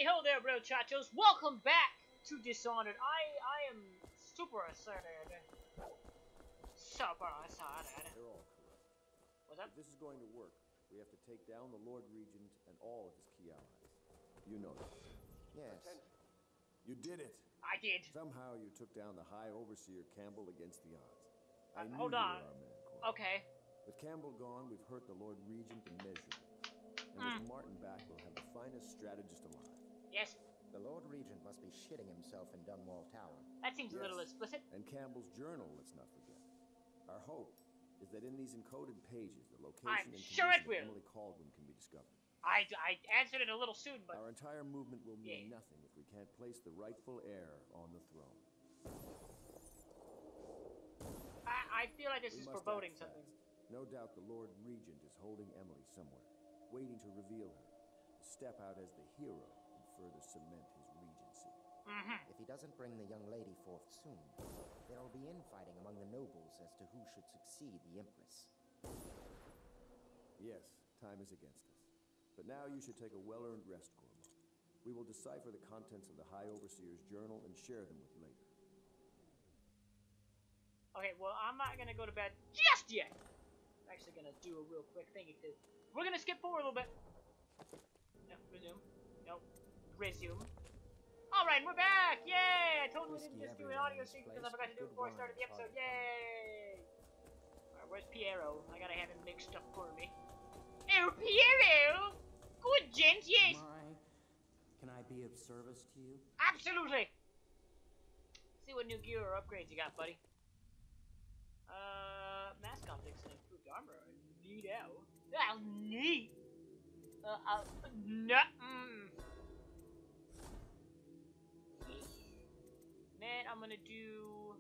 Hey ho there, muchachos! Welcome back to Dishonored. I am super excited. Super excited. They're all correct. What's up? If this is going to work, we have to take down the Lord Regent and all of his key allies. You know that. Yes. Attention. You did it. I did. Somehow you took down the High Overseer Campbell against the odds. I knew Hold you on. were our man, Corey. Okay. With Campbell gone, we've hurt the Lord Regent immeasurably. And with Martin back, we'll have the finest strategist alive. Yes. The Lord Regent must be shitting himself in Dunwall Tower. That seems a little Yes. explicit. And Campbell's journal, let's not forget. Our hope is that in these encoded pages, the location I'm and sure it condition of will. Emily Caldwin can be discovered. I answered it a little soon, but Our entire movement will mean Yeah. nothing if we can't place the rightful heir on the throne. I feel like this We is must foreboding act something. fast. No doubt the Lord Regent is holding Emily somewhere, waiting to reveal her, to step out as the hero and further cement his regency. If he doesn't bring the young lady forth soon, there'll be infighting among the nobles as to who should succeed the Empress. Yes, time is against us. But now you should take a well-earned rest, Corvo. We will decipher the contents of the High Overseer's journal and share them with you later. Okay, well, I'm not gonna go to bed just yet. I'm actually gonna do a real quick thing. We're gonna skip forward a little bit. No, resume. No, resume. All right, we're back! Yay! I totally didn't just do an audio stream because I forgot to do it before I started the episode. Yay! All right, where's Piero? I gotta have him mixed up for me. Oh, Piero! Good gent, yes. Can I be of service to you? Absolutely. See what new gear or upgrades you got, buddy. Mask optics and improved armor. Neat out. Oh, neat. No. Man, I'm gonna do.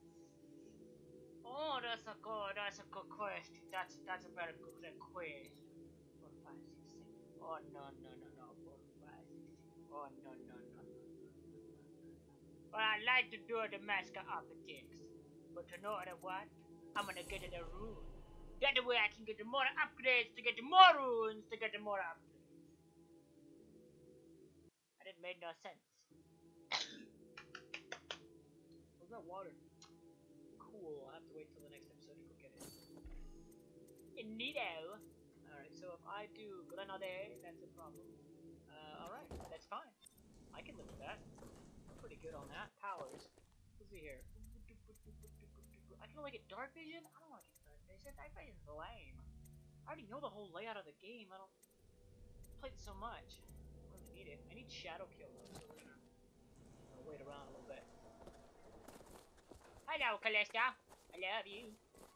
Oh, that's a good quest. That's a very good quest. 4, 5, 6, 7. Oh no. 4, 5, 6, 7. Oh no. Well, I like to do the mask optics, but you know what? I'm gonna get a rune. That way I can get the more upgrades, to get the more runes, to get the more upgrades. And it made no sense. Where's that water? Cool, I'll have to wait till the next episode to go get it. Neato. Alright, so if I do Grenade, that's a problem. Alright, that's fine. I can live with that. I'm pretty good on that. Powers. Let's see here. I can only get dark vision? I don't want to get dark vision. Dark vision's lame. I already know the whole layout of the game. I don't play it so much. I don't really need it. I need Shadow Kill though, so we're gonna wait around a little bit. Hello, Callista. I love you.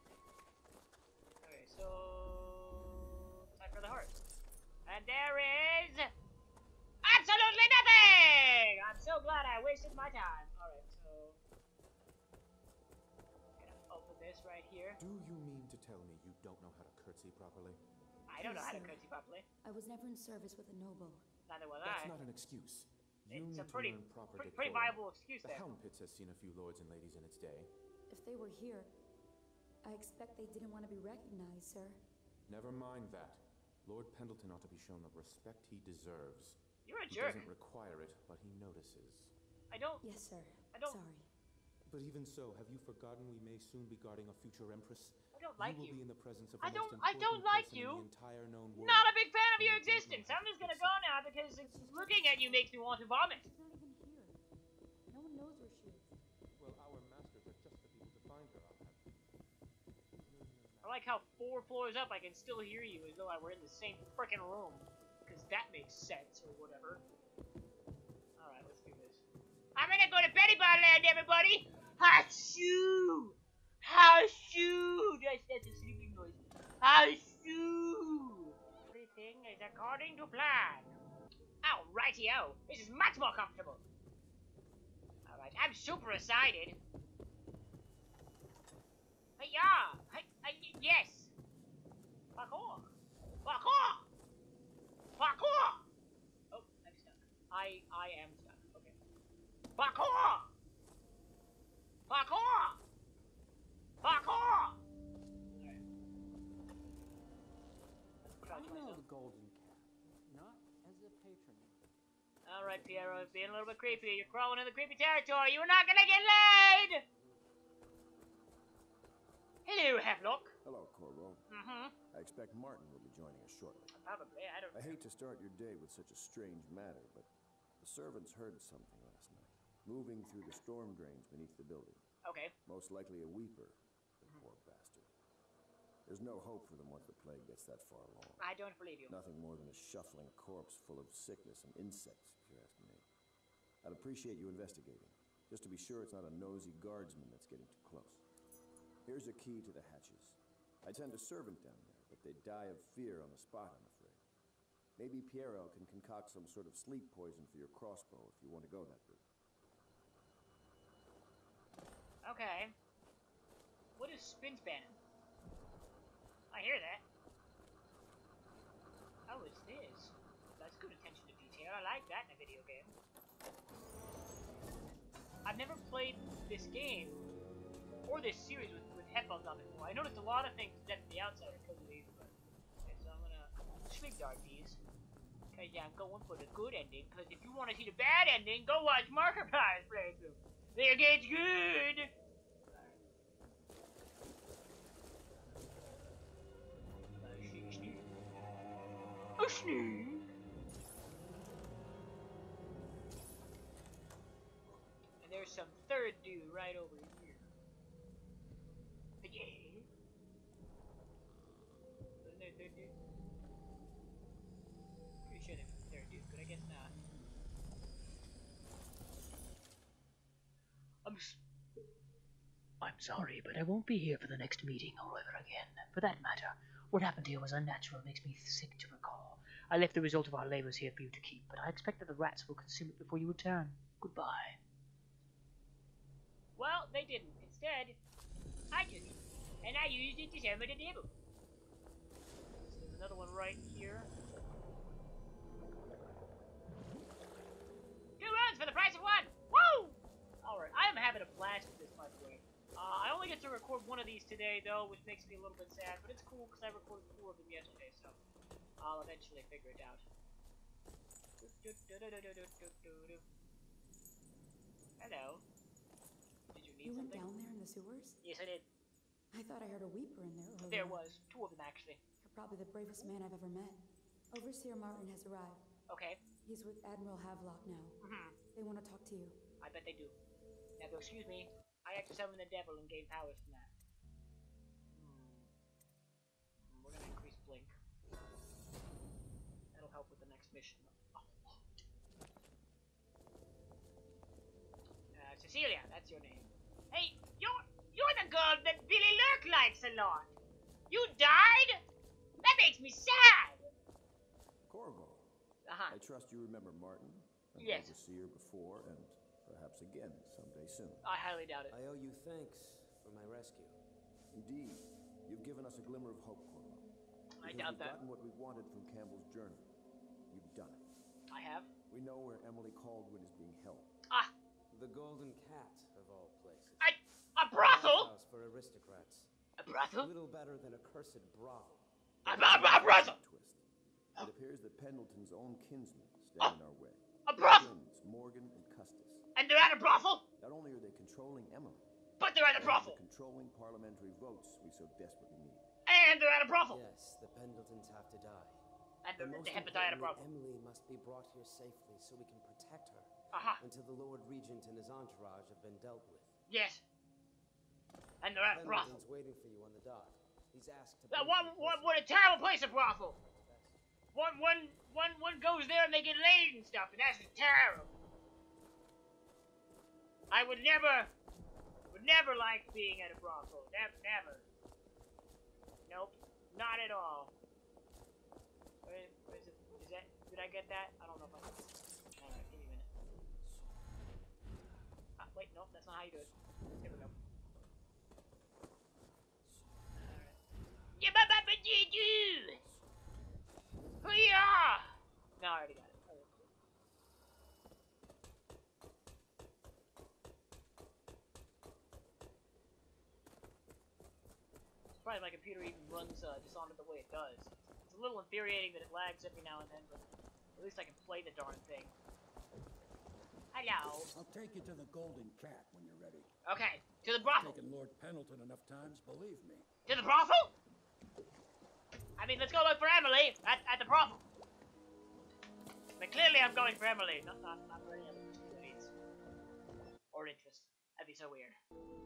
Okay, so time for the heart. And there is absolutely nothing! I'm so glad I wasted my time. Alright, so open this right here. Do you mean to tell me you don't know how to curtsy properly? I don't know how to Sir. curtsy properly. I was never in service with a noble. Neither was That's I. not an excuse. You It's need a pretty, to learn proper pretty decorum. viable excuse The there. Helm Pits has seen a few lords and ladies in its day. If they were here, I expect they didn't want to be recognized, sir. Never mind that. Lord Pendleton ought to be shown the respect he deserves. You're a He jerk. doesn't require it, but he notices. I don't. Yes, sir. I don't- Sorry. But even so, have you forgotten we may soon be guarding a future empress? I don't like you. you. will be in the presence of I the don't- most I don't important like person you. in the entire known world. Not a big fan of your You don't know existence. how I'm to just gonna fix go it. now because looking at you makes me want to vomit. She's not even here. No one knows where she is. Well, our masters are just the people to find her, I'll have you. I like how 4 floors up I can still hear you as though I were in the same frickin' room. Because that makes sense or whatever. Alright, let's do this. I'm gonna go to Betty Bar Land, everybody! Hachoo! Hachoo! That's a sleeping noise. Hachoo! Everything is according to plan. Alrighty-o. This is much more comfortable. Alright, I'm super excited. Hey-ya! Yes! Parkour! Parkour! Parkour! Oh, I'm stuck. I am stuck. Okay. Parkour! Parkour! Parkour! Alright. Crouch I know myself. the golden cat, not as a patron. Alright, Piero, it's being a little bit creepy. You're crawling in the creepy territory. You're not gonna get laid! Hello, Hemlock. Hello, Corvo. Mm-hmm. I expect Martin will be joining us shortly. Probably, I don't know. I hate to start your day with such a strange matter, but the servants heard something last night. Moving through the storm drains beneath the building. Okay. Most likely a weeper. The poor bastard. There's no hope for them once the plague gets that far along. I don't believe you. Nothing more than a shuffling corpse full of sickness and insects, if you ask me. I'd appreciate you investigating, just to be sure it's not a nosy guardsman that's getting too close. Here's a key to the hatches. I send a servant down there, but they'd die of fear on the spot, I'm afraid. Maybe Piero can concoct some sort of sleep poison for your crossbow if you want to go that route. Okay. What is spin spanning? I hear that. Oh, it's this. That's good attention to detail. I like that in a video game. I've never played this game or this series with headphones on before. I noticed a lot of things dead from the outside because of these, but okay, so I'm gonna sleep dart these. Cause yeah, I'm going for the good ending. Cause if you want to see the bad ending, go watch Markiplier's playthrough. There gets good. A snake. And there's some third dude right over here. Yeah. Wasn't there a third dude? Pretty sure there's a third dude, but I guess not. I'm sorry, but I won't be here for the next meeting or ever again. For that matter, what happened here was unnatural, makes me sick to recall. I left the result of our labors here for you to keep, but I expect that the rats will consume it before you return. Goodbye. Well, they didn't. Instead, I took it, and I used it to summon the devil. So there's another one right here. 2 runs for the price of 1! Woo! Alright, I am having a blast with this, by the way. I only get to record one of these today, though, which makes me a little bit sad, but it's cool because I recorded 4 of them yesterday, so I'll eventually figure it out. Hello. Did you need You went something? down there in the sewers? Yes, I did. I thought I heard a weeper in there earlier. There was 2 of them, actually. You're probably the bravest man I've ever met. Overseer Martin has arrived. Okay. He's with Admiral Havelock now. They want to talk to you. I bet they do. Now, if you'll excuse me, I have to summon the devil and gain powers from that. We're gonna increase Blink. That'll help with the next mission a lot. Cecilia, that's your name. Hey, you're the girl that Billy Lurk likes a lot. You died? That makes me sad. Corvo, Uh-huh. I trust you remember Martin, an Yes. overseer before, and perhaps again someday soon. I highly doubt it. I owe you thanks for my rescue. Indeed, you've given us a glimmer of hope, Corvo. I Because doubt we've that. gotten what we wanted from Campbell's journey. You've done it. I have. We know where Emily Caldwin is being held. Ah, The Golden Cat, of all places. a brothel? House for aristocrats. A brothel? Little better than a cursed brothel. A brothel? Twist. It appears that Pendleton's own kinsmen stand in our way. A brothel? Twins, Morgan and Custis. And they're at a brothel? Not only are they controlling Emily, But they're at a they're brothel. controlling parliamentary votes we so desperately need. And they're at a brothel. Yes, the Pendletons have to die. And But they most have to die at a brothel. importantly, Emily must be brought here safely so we can protect her Uh-huh. until the Lord Regent and his entourage have been dealt with. Yes. And they're at a brothel. Pendleton's waiting for you on the dock. He's asked to... That brief you what a terrible place, a brothel. One goes there and they get laid and stuff, and that's just terrible. I would never like being at a brothel. Never. Nope. Not at all. Where is it? Is that, did I get that? I don't know if I did. Alright, give me a minute. Wait, no, that's not how you do it. Here we go. Alright. Yeah, Hoo-yah! No, I already got it. Okay, cool. It's probably my computer even runs Dishonored the way it does. It's a little infuriating that it lags every now and then, but at least I can play the darn thing. I'll take you to the Golden Cat when you're ready. Okay, to the brothel. Taken Lord Pendleton enough times, believe me. To the brothel? I mean, let's go look for Emily at the brothel. But clearly I'm going for Emily, not for any other opportunities. Or interest. That'd be so weird.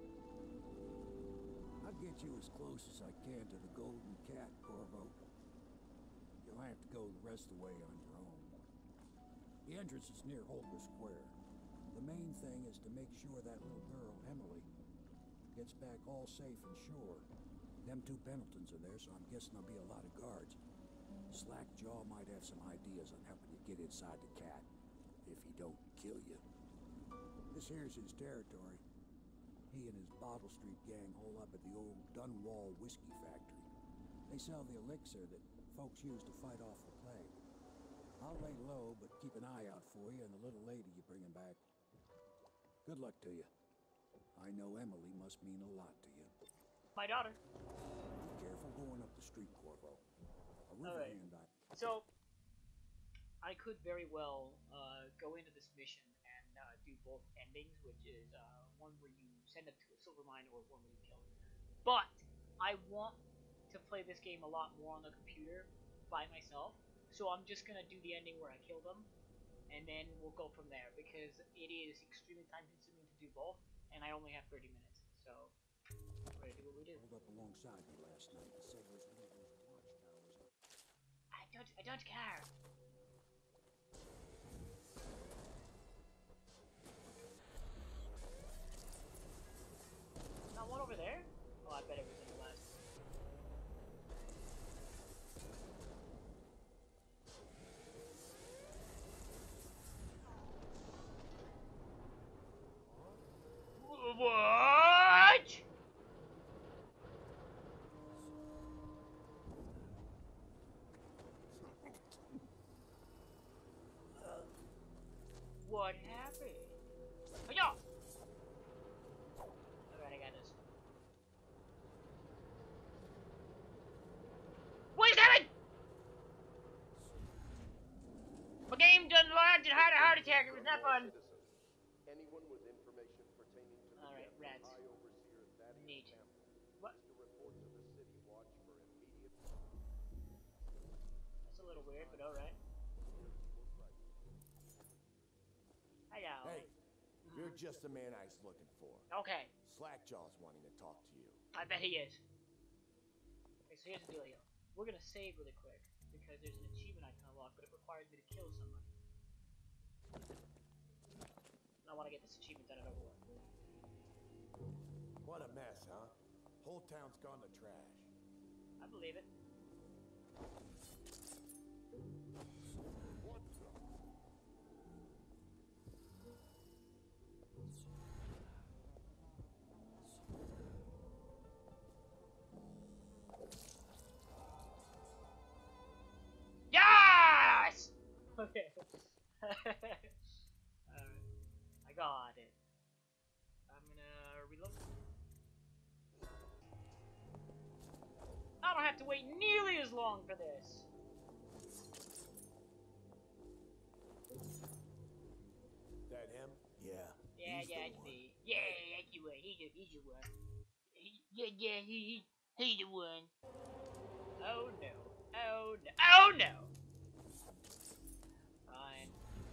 I'll get you as close as I can to the Golden Cat, Corvo. You'll have to go the rest of the way on your own. The entrance is near Holker Square. The main thing is to make sure that little girl, Emily, gets back all safe and sure. Them two Pendletons are there, so I'm guessing there'll be a lot of guards. Slackjaw might have some ideas on helping you get inside the cat, if he don't kill you. This here's his territory. He and his Bottle Street gang hole up at the old Dunwall whiskey factory. They sell the elixir that folks use to fight off the plague. I'll lay low, but keep an eye out for you and the little lady you bring him back. Good luck to you. I know Emily must mean a lot to you. My daughter. Be careful going up the street, Corvo. A river Alright. hand I... So, I could very well go into this mission and do both endings, which is one where you send them to a silver mine or one where you kill them. But I want to play this game a lot more on the computer by myself, so I'm just gonna do the ending where I kill them, and then we'll go from there, because it is extremely time consuming to do both, and I only have 30 minutes, so we're gonna do what we do. Pulled up alongside you last night to say there's one of those watchtowers. I don't care. Not one over there? Oh, I bet it was in the last. What? What happened? Hi-ya! Alright, I got this. What is happening? My game done lagged and had a heart attack. It was not fun. Anyone with information pertaining to the Alright, death rats. of High Overseer Thaddeus Neat. Campbell What? is to report to the City Watch for immediate That's a little weird, but alright. Hello. Hey, you're just the man I was looking for. Okay, Slackjaw's wanting to talk to you. I bet he is. Okay, so here's the dealio. We're gonna save really quick, because there's an achievement I can unlock, but it requires me to kill somebody. And I want to get this achievement done and over with. What a mess, huh? Whole town's gone to trash. I believe it. What the? Yes! Okay. Alright. I got it. I'm gonna reload. I don't have to wait nearly as long for this. That him? Yeah. Yeah, he's yeah, the it's one. me. Yeah, that's the one. He's the one. He's the one. Oh no. Oh no. Oh no! Fine.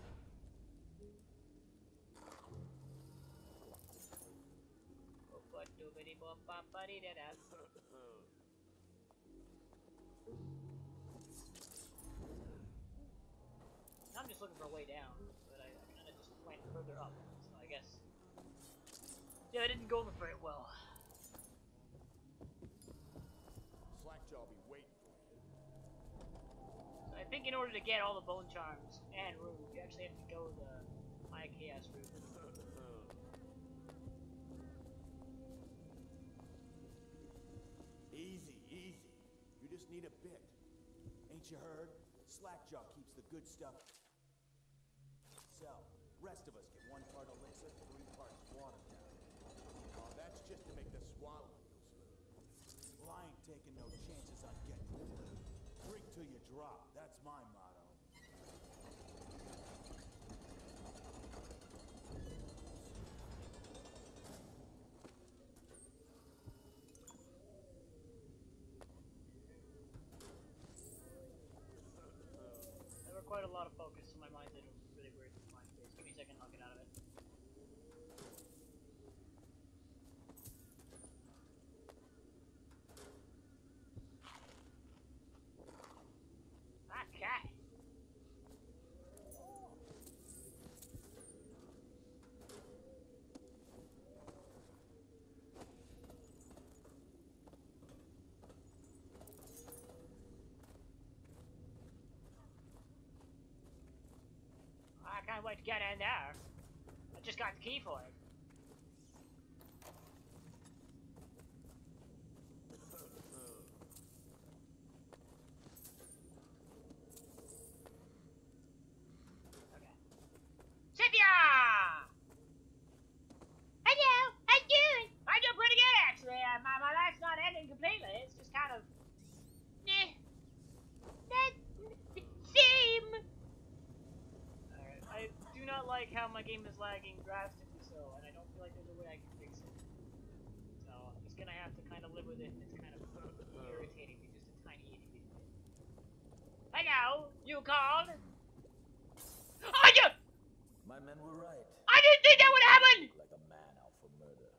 I'm just looking for a way down, but I kind of just went further up, so I guess. Yeah, I didn't go over very well. Slackjaw be waiting for you. So I think in order to get all the bone charms and runes, you actually have to go the Maya Chaos route. Easy, easy. You just need a bit. Ain't you heard? Slackjaw keeps the good stuff. So, rest of us get 1 part elixir, 3 parts water down. Oh, that's just to make the swallowing go smooth. Well, I ain't taking no chances on getting blue. Drink till you drop. That's my motto. find a way to get in there. I just got the key for it. Okay. Cynthia! Hello, how you doing? I do pretty good, actually. My life's not ending completely. It's just kind of... Same! Alright, I do not like how my game is lagging drastically so, and I don't feel like there's a way I can fix it. So, I'm just gonna have to kind of live with it, and it's kind of irritating me just a tiny itty bitty bit. Hello? You called? Oh, yeah! My men were right. I didn't think that would happen! Like a man out for murder.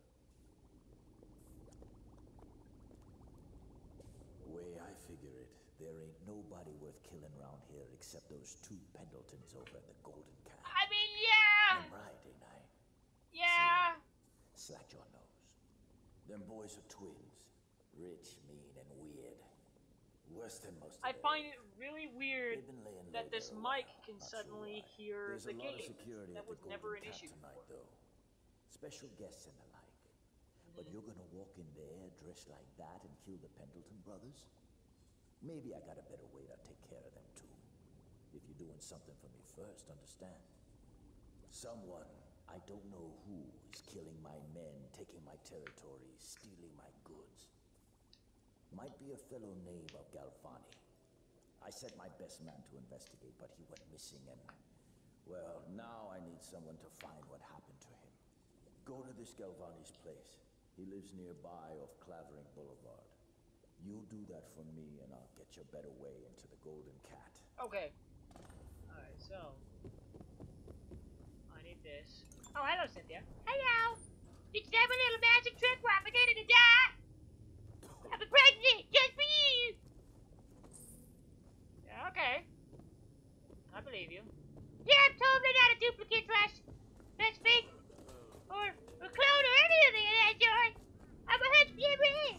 Way I figure it, there ain't nobody worth killing around here except those two Pendletons over at the Golden Cat. I mean, yeah! I'm right, ain't I? Yeah! See, slack your nose. Them boys are twins. Rich, mean, and weird. Worse than most of I their find age. it really weird They've been laying that low this there a mic while. can Not sure suddenly why. hear There's the a lot of game. security That at the was never an Golden Cat issue Tonight, before. though. Special guests and the like. But you're gonna walk in there dressed like that and kill the Pendleton brothers? Maybe I got a better way to take care of them too. If you're doing something for me first, understand? Someone, I don't know who, is killing my men, taking my territory, stealing my goods. Might be a fellow knave of Galvani. I sent my best man to investigate, but he went missing and... Well, now I need someone to find what happened to him. Go to this Galvani's place. He lives nearby off Clavering Boulevard. You do that for me and I'll get you a better way into the Golden Cat. Okay. Alright, so... I need this. Oh, hello, Cynthia. Hello! It's time a little magic trick where I'm beginning to die! I'm pregnant just for you! Yeah, okay. I believe you. Yeah, I'm totally not a duplicate slash fake or clone or anything of that sort. I'm 100% real.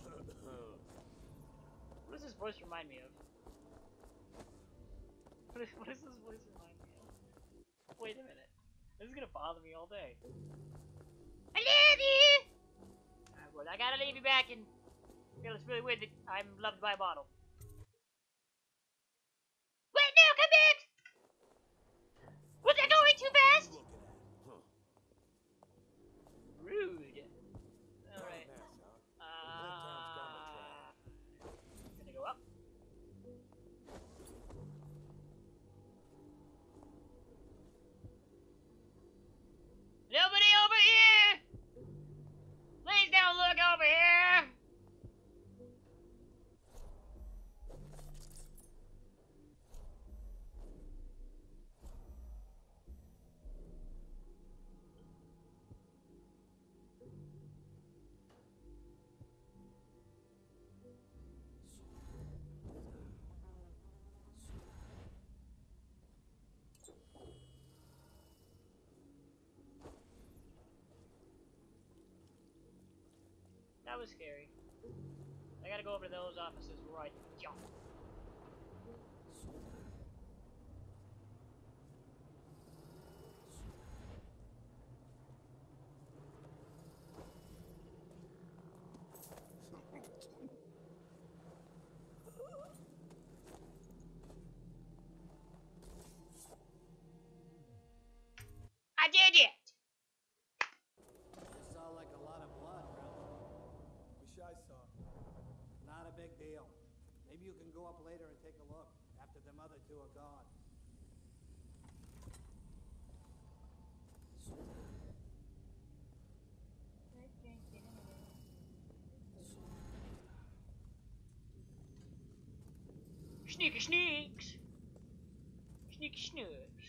What does this voice remind me of? What does this voice remind me of? Wait a minute. This is gonna bother me all day. I love you! Alright, well, I gotta leave you back and feel it's really weird that I'm loved by a bottle. Wait, no, come back! Was I going too fast? Rude. Alright. Gonna go up. Nobody over here! Please don't look over here! That was scary. I gotta go over to those offices right now. I did it! This sounds like a lot of blood, really. Wish I saw. Not a big deal. Maybe you can go up later and take a look, after them other two are gone. Sneaky sneaks! Sneaky snooks.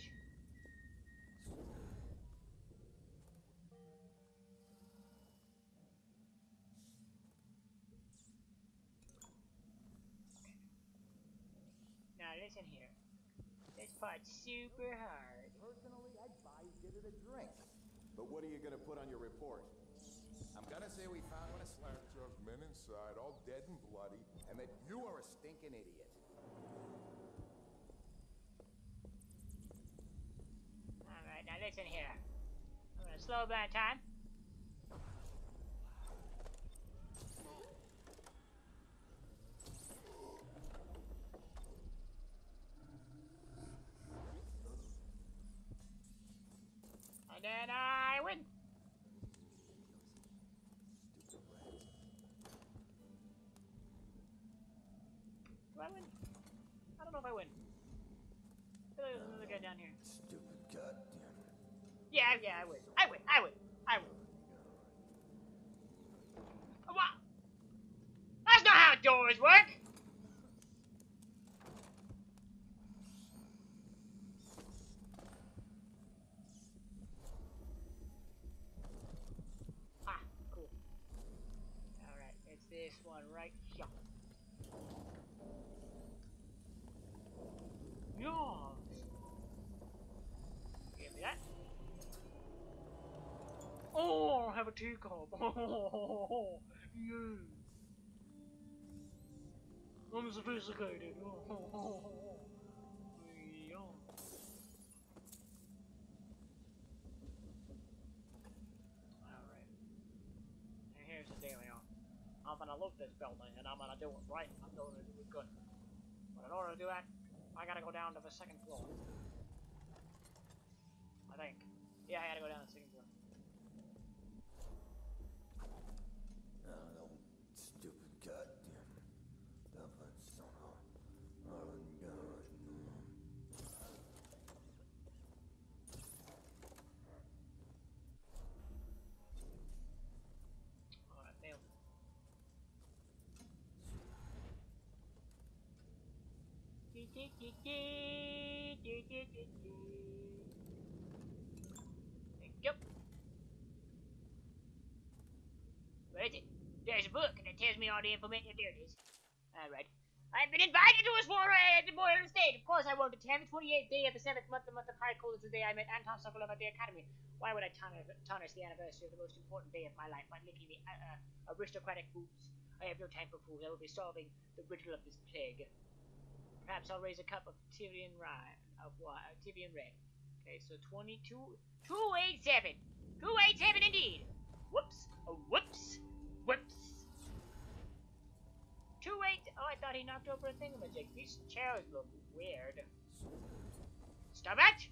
Now listen here. This part's super hard. Personally, I'd buy you give it a drink. But what are you gonna put on your report? I'm gonna say we found one of Slapjaw's men inside, all dead and bloody, and that you are a stinking idiot. Alright, minutes in here. I'm gonna slow down time. And then I win. Do I win? I don't know if I win. I feel like there's another guy down here. Stupid goddamn. Yeah, I win. I win. What? That's not how doors work! Ah, cool. Alright, it's this one right here. Yes! Give me that. Oh, I have a teacup. Oh, yeah. I'm sophisticated. Yeah. Alright. And here's the dealio. I'm gonna loot this building and I'm gonna do it right. I'm gonna do it good. But in order to do that, I gotta go down to the second floor. I think. Yeah, I gotta go down to the second floor. Oh, stupid goddamn. Dublin son of. Oh, God. Alright, failed. Yep. Where is it? There's a book that tells me all the information. There it is. Alright. I've been invited to a soiree at the Boyle Estate. Of course I won't attend. The 28th day of the 7th month, the month of High Cold, is the day I met Anton Sokolov at the Academy. Why would I tarnish the anniversary of the most important day of my life by licking the aristocratic boots? I have no time for fools. I will be solving the riddle of this plague. Perhaps I'll raise a cup of Tyrian rye, Tyrian red. Okay, so 287. 287 indeed. Whoops. Oh, whoops. Whoops. 28. Oh, I thought he knocked over a thingamajig. These chairs look weird. Stop it!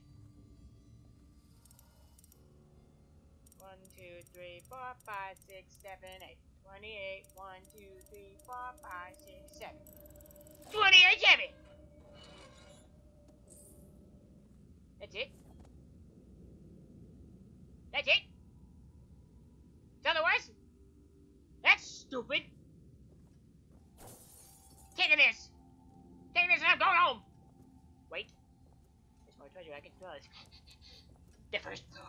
1, 2, 3, 4, 5, 6, 7, 8. 28. 1, 2, 3, 4, 5, 6, 7. 287! That's it? That's it? Otherwise? That's stupid! Take this! Take this and I'm going home! Wait. There's more treasure, I can smell it. The first floor.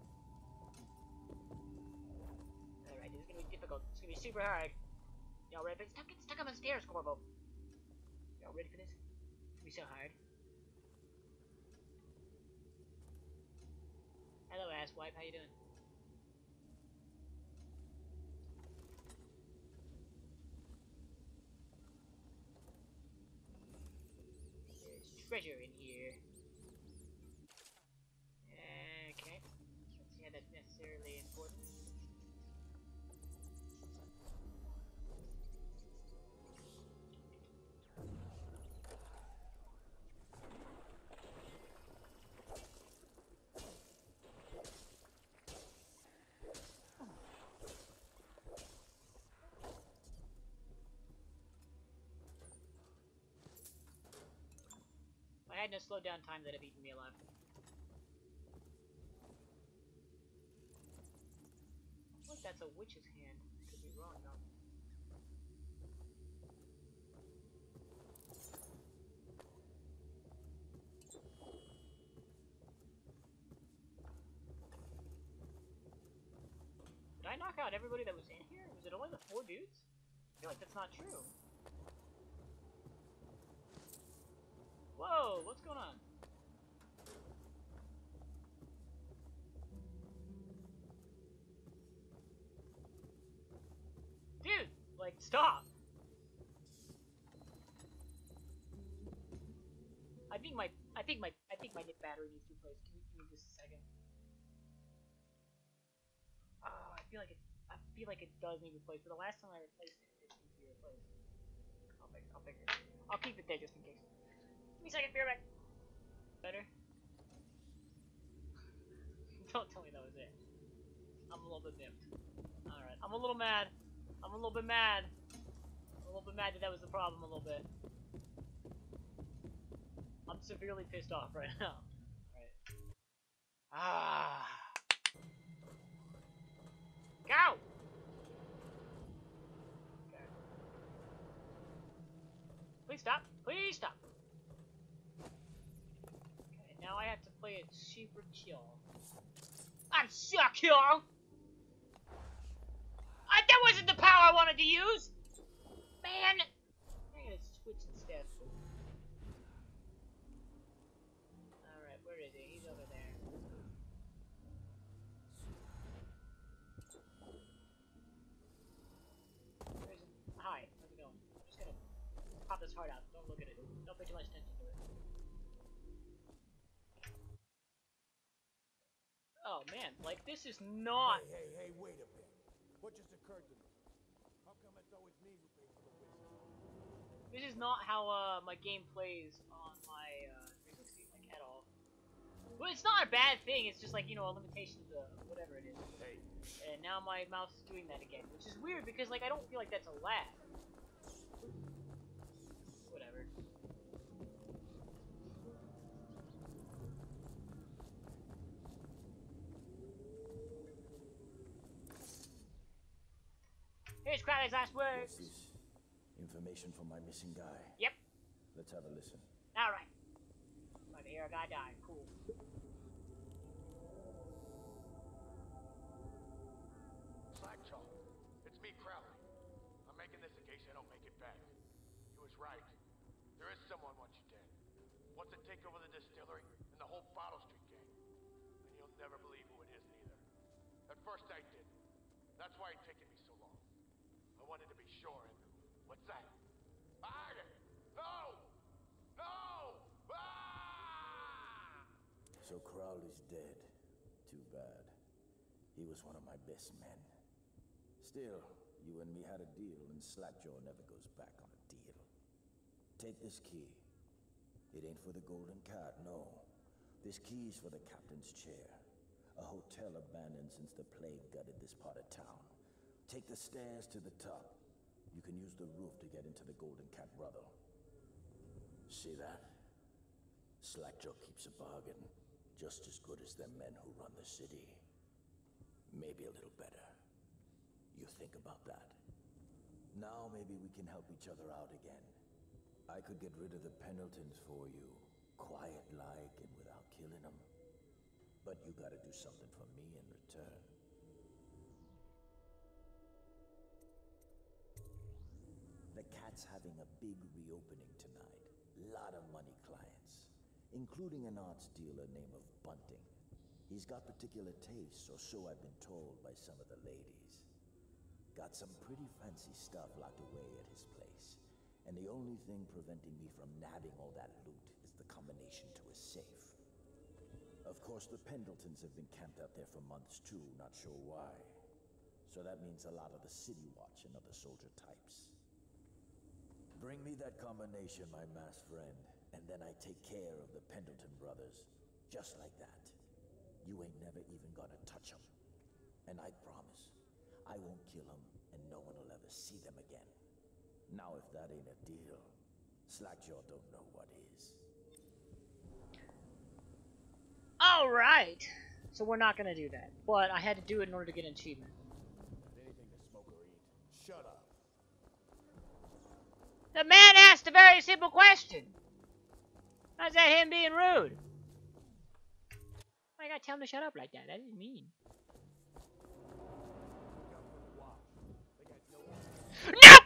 Alright, this is gonna be difficult. It's gonna be super hard. Y'all ready for this? Stop getting stuck on the stairs, Corvo. Y'all ready for this? It's gonna be so hard. Hello, asswipe. How you doing? There's treasure in here. Okay. Let's see how that's necessarily important. I had no slow down time that have eaten me alive. Look, that's a witch's hand. I could be wrong though. Did I knock out everybody that was in here? Was it only the 4 dudes? I feel like that's not true. Whoa, what's going on? Dude, like, stop! I think my battery needs to be replaced. Give me just a second. feel like it does need replaced, but the last time I replaced it, it needs to be replaced. I'll fix it. I'll keep it there just in case. Give me a second, be right back. Better? Don't tell me that was it. I'm a little bit nipped. Alright, I'm a little mad. I'm a little bit mad. I'm a little bit mad that was the problem a little bit. I'm severely pissed off right now. Alright. Ah. Go! Okay. Please stop. Please stop. Okay, now I have to play it super chill. I'm secure! That wasn't the power I wanted to use! Man! I'm gonna switch instead. Alright, where is he? He's over there. Hi, how's it going? I'm just gonna pop this heart out. Don't look at it. Don't pay too much attention to it. Oh man, like this is not. Hey, wait a minute. What just occurred to me? How come it's always me who pays for the business? This is not how my game plays on my 360, like at all. Well, it's not a bad thing. It's just like, you know, a limitation to whatever it is. Hey. And now my mouse is doing that again, which is weird because like I don't feel like that's a lag. Whatever. Here's Crowley's last words. This is information from my missing guy. Yep. Let's have a listen. Alright. Glad to hear a guy died. Cool. Slackjaw, it's me, Crowley. I'm making this in case I don't make it back. He was right. There is someone wants you dead. Wants to take over the distillery and the whole Bottle Street gang. And you'll never believe who it is neither. At first I did. That's why it taken me so long. I wanted to be sure and... What's that? No! No! Ah! So Crowley's dead. Too bad. He was one of my best men. Still, you and me had a deal, and Slackjaw never goes back on a deal. Take this key. It ain't for the Golden Cat, no. This key's for the captain's chair. A hotel abandoned since the plague gutted this part of town. Take the stairs to the top. You can use the roof to get into the Golden Cat Brothel. See that? Slackjaw keeps a bargain, just as good as the men who run the city. Maybe a little better. You think about that. Now maybe we can help each other out again. I could get rid of the Pendletons for you, quiet-like and without killing them. But you gotta do something for me in return. The Cat's having a big reopening tonight. Lot of money clients, including an arts dealer named Bunting. He's got particular tastes, or so I've been told by some of the ladies. Got some pretty fancy stuff locked away at his place. And the only thing preventing me from nabbing all that loot is the combination to his safe. Of course, the Pendletons have been camped out there for months too, not sure why. So that means a lot of the City Watch and other soldier types. Bring me that combination, my masked friend, and then I take care of the Pendleton brothers. Just like that. You ain't never even gonna touch them. And I promise, I won't kill them, and no one will ever see them again. Now if that ain't a deal, Slackjaw don't know what is. Alright! So we're not gonna do that. But I had to do it in order to get an achievement. Anything to smoke or eat. Shut up. The man asked a very simple question. How's that him being rude? Why you gotta tell him to shut up like that? That is mean. No!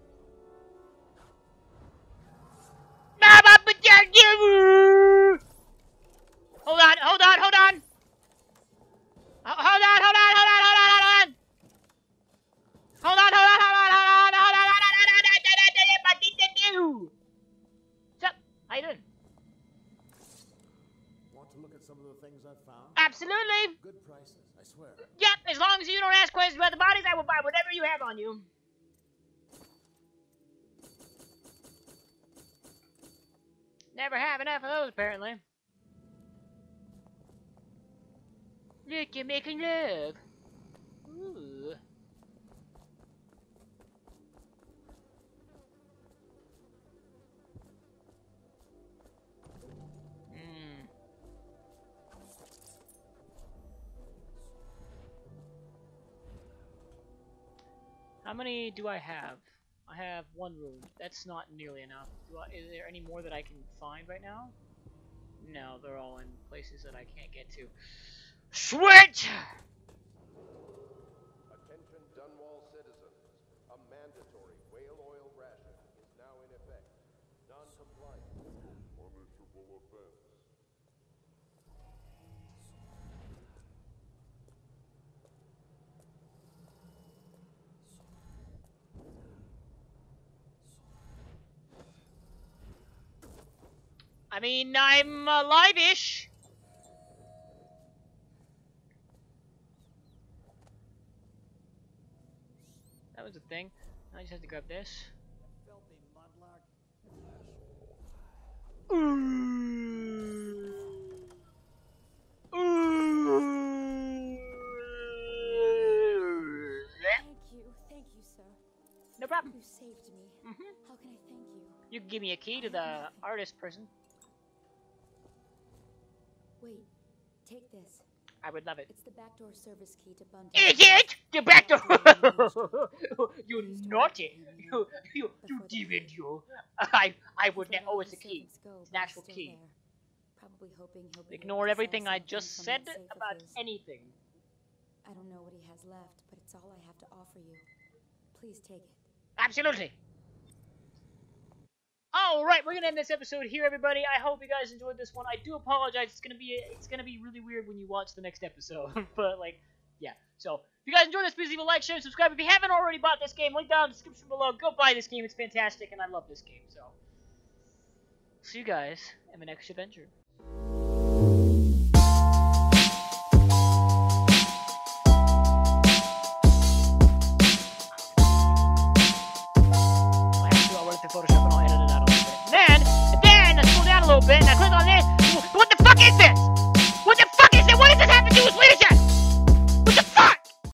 Hold on, hold on, hold on! Hold on, hold on, hold on, hold on, hold on! Hold on, hold on, hold on, hold on, hold on, hold on, what's up? How you doing? Want to look at some of the things I've found? Absolutely! Good good prices, I swear. Yep, as long as you don't ask questions about the bodies, I will buy whatever you have on you. Never have enough of those, apparently. Look, you're making love. Ooh. How many do I have? I have one room. That's not nearly enough. Is there any more that I can find right now? No, they're all in places that I can't get to. Switch! Attention Dunwall citizens. A mandatory whale oil ration is now in effect. Non-compliance is a punishable offense. I mean, I'm alive-ish. That was a thing. I just have to grab this. Filthy mudlark. Thank you, sir. No problem. You saved me. Mm-hmm. How can I thank you? You can give me a key to the artist person. Wait, take this. I would love it. It's the backdoor service key to Bundle. Is it? The back door! You naughty! You demon, you! I would not. Oh, it's a key. It's an actual key. Probably hoping he'll be Ignore everything I just said about anything. I don't know what he has left, but it's all I have to offer you. Please take it. Absolutely. Alright, we're gonna end this episode here, everybody. I hope you guys enjoyed this one. I do apologize. It's gonna be really weird when you watch the next episode. But like, yeah. So if you guys enjoyed this, please leave a like, share, and subscribe. If you haven't already bought this game, link down in the description below. Go buy this game. It's fantastic, and I love this game. So see you guys in the next adventure.